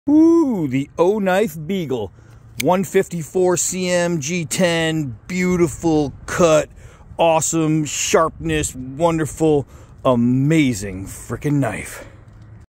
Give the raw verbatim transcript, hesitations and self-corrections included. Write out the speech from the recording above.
Ooh, the O-Knife Beagle. one fifty-four centimeters, G ten, beautiful cut, awesome sharpness, wonderful, amazing freaking knife.